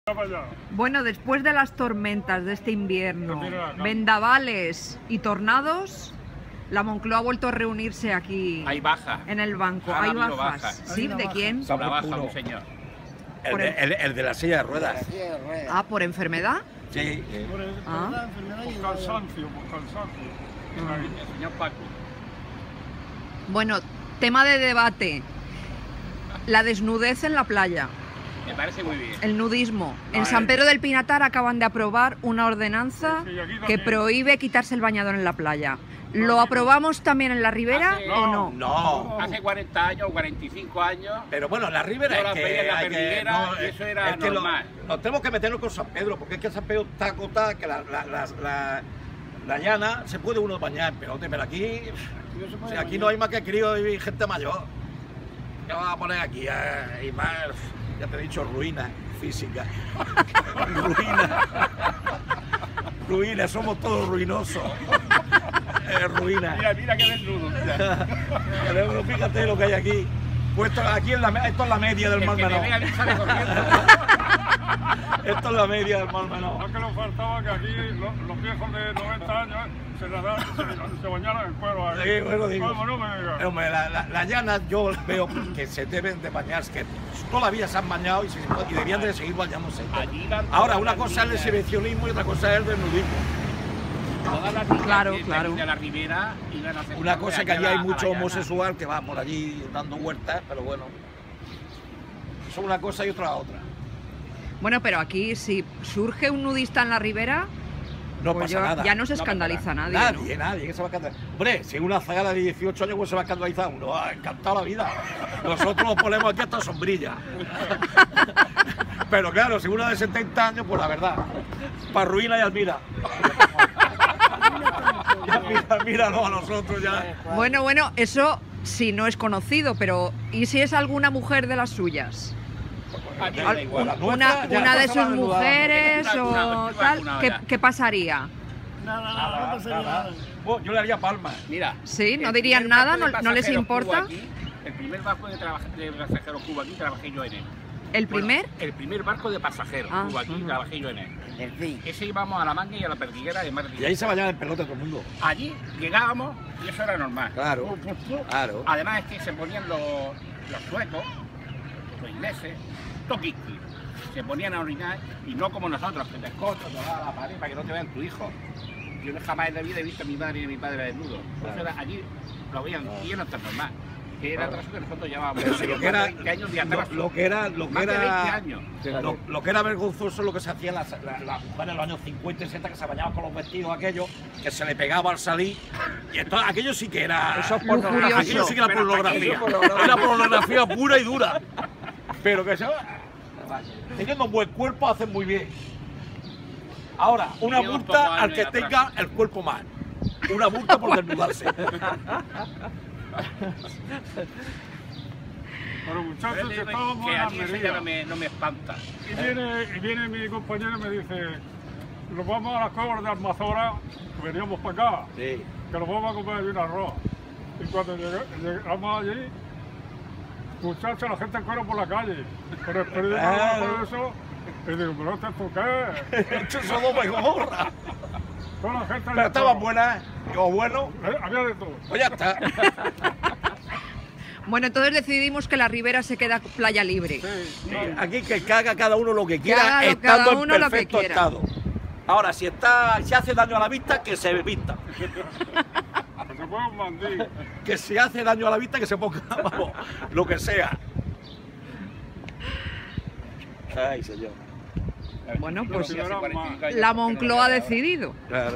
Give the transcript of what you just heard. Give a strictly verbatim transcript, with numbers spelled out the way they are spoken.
Bueno, después de las tormentas de este invierno, vendavales y tornados, la Moncloa ha vuelto a reunirse aquí. Hay baja. En el banco. Ahora Hay bajas. baja. ¿Sí? ¿De quién? Una baja, un señor. El de, el, el de la silla de ruedas. Ah, ¿por enfermedad? Sí. Por, el, Ah. por la enfermedad y Por cansancio, por cansancio. El señor Paco. Bueno, tema de debate. La desnudez en la playa. Me parece muy bien. El nudismo. En Ah, San eh. Pedro del Pinatar acaban de aprobar una ordenanza Sí, sí, aquí que también. prohíbe quitarse el bañador en la playa. ¿Lo aprobamos también en la Ribera Hace- o no? No. Hace cuarenta años, cuarenta y cinco años, Pero bueno, la Ribera Yo es la que, veía en la hay que- perdiguera no, y es- eso era es que lo- normal. nos tenemos que meternos con San Pedro, porque es que San Pedro está acotada, que la, la, la, la, la llana se puede uno bañar, pero, pero aquí, o sea, aquí no hay más que críos y gente mayor. ¿Qué vas a poner aquí? Eh, y más, ya te he dicho, ruina física. ruina. Ruina, somos todos ruinosos. Eh, ruina. mira, mira qué desnudo. Pero fíjate lo que hay aquí. Puesto aquí en la, esto es la media del El Mar que me Menor. vea a mí sale corriendo. Esto es la media del Mar Menor. Lo que nos faltaba que aquí los, los viejos de noventa años se, nadaban, se, se bañaran en cuero. Aquí. Sí, bueno, digo. Vamos, no me digas. Hombre, la, la, la llana yo veo que se deben de bañarse, que toda la vida se han bañado y, se, y debían de seguir bañándose. Allí van Ahora, todas una las cosa es el niñas, exhibicionismo y otra cosa es el desnudismo. todas las niñas Claro, de- claro. de la Ribera iban a hacer Una cambio cosa es que allá allí a hay la- a mucho la llana. homosexual que va por allí dando vueltas, pero bueno. Eso es una cosa y otra la otra. Bueno, pero aquí si surge un nudista en la Ribera, No pues pasa yo- nada. ya no se No escandaliza pasa nadie, Nadie, ¿no? nadie, que se va a escandalizar. Hombre, si una zagala de dieciocho años, pues se va a escandalizar uno. Ha encantado la vida. Nosotros nos ponemos aquí hasta sombrilla. Pero claro, si una de setenta años, pues la verdad, para ruina y admira. Ya mira, míralo a nosotros ya. Bueno, bueno, eso sí no es conocido, pero ¿y si es alguna mujer de las suyas? A mí me Al- da igual. la un- nuestra una, ya una de pasaba sus desnudada. mujeres Una- una- o una tal, vacuna ¿qué, ya. qué pasaría? Nada, nada, no pasaría nada. Bueno, yo le haría palmas. Mira. Sí, ¿no el dirían primer nada? barco de ¿No- no les pasajeros que hubo importa? aquí, el primer barco de, trabaja- de pasajeros que hubo aquí trabajé yo en él. ¿El Bueno, primer? el primer barco de pasajeros Ah, que hubo aquí ujú. trabajé yo en él. En fin. Ese íbamos a la manga y a la perdiguera de Mar de Y ahí se bañaba el pelote todo el mundo. Allí llegábamos y eso era normal. Claro, Pum, pum, pum. claro. Además es que se ponían los, los suecos, los ingleses, toquiqui. Se ponían a orinar y no como nosotros, que te escotas, te vas a la pared para que no te vean tu hijo. Yo jamás en la vida he visto a mi madre y a mi padre desnudos. Eso era, allí lo veían y no tan normal. Que era atraso que nosotros llevábamos Pero si lo que era, veinte años de lo, atraso. lo que era, lo que Más de veinte era, años. lo, lo que era vergonzoso es lo que se hacía en las la, la mujeres en los años cincuenta y sesenta, que se bañaban con los vestidos aquellos, que se le pegaba al salir. Y entonces aquello sí que era. Eso es pornografía. Aquello sí que era Pero pornografía. aquello- Era pornografía pura y dura. Pero que se teniendo un buen cuerpo hacen muy bien. Ahora, una Llevo multa todo al años que atrás. tenga el cuerpo mal. Una multa por desnudarse. Pero muchachos, que estábamos Que en a la mí eso ya Almería. no me, no me espanta. Y viene, y viene mi compañero y me dice, nos vamos a las cuevas de Almazora, que veníamos para acá, Sí. que nos vamos a comer allí un arroz. Y cuando llegué- llegamos allí, muchachos, la gente corre por la calle, con el periódico Ah. por eso, y digo, pero ¿esto qué? Esto es Sodoma y Gomorra. Toda la gente Pero estaban buenas, o bueno, Eh, Había de todo. pues ya está. Bueno, entonces decidimos que la Ribera se queda playa libre. Sí, Aquí que haga cada uno lo que haga quiera, lo- estando cada uno en lo que perfecto quiera. estado. Ahora, si está, si hace daño a la vista, que se vista. que se fue un mandí. Que si hace daño a la vista, que se ponga, vamos, lo que sea. Ay, señor. Bueno, Yo pues lo vi hace cuarenta y cinco años, la porque no Moncloa ha lo veo ahora. decidido. Claro.